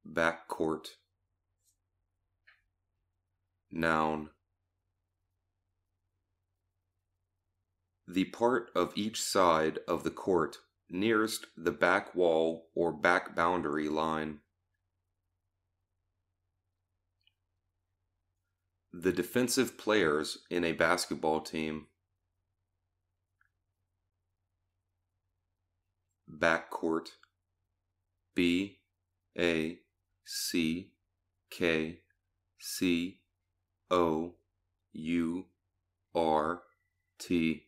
Backcourt. Noun. The part of each side of the court nearest the back wall or back boundary line. The defensive players in a basketball team. Backcourt. Backcourt.